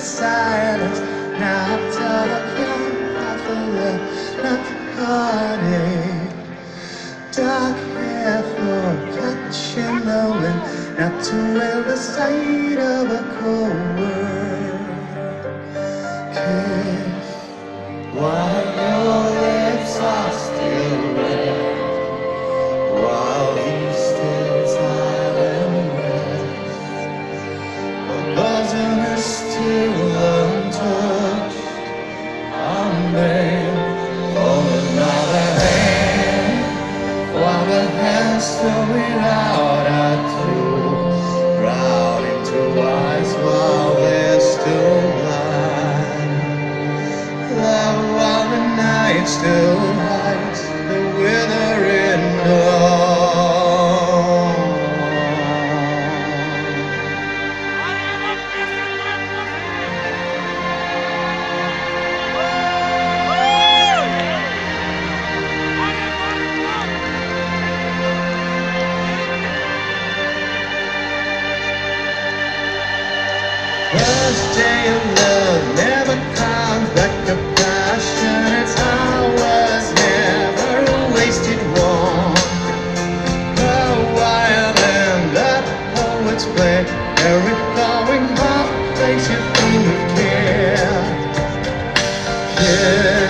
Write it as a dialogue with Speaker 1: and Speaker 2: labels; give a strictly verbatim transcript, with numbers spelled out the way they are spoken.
Speaker 1: silence. Not till the young of the love, not heartache. Dark hair for catching the wind, not to wear the sight of a cold world. Kiss while your lips are still red, while he's still tired and wet. The bosom is still untouched. I'm made for another hand, while the hands still without a tool, drown into eyes while they're still blind. Love while the night still hides the withering dawn. First day of love never comes like a passionate hours, never a wasted one. The violin that poets play, every flowing heart makes you feel with care. Yeah.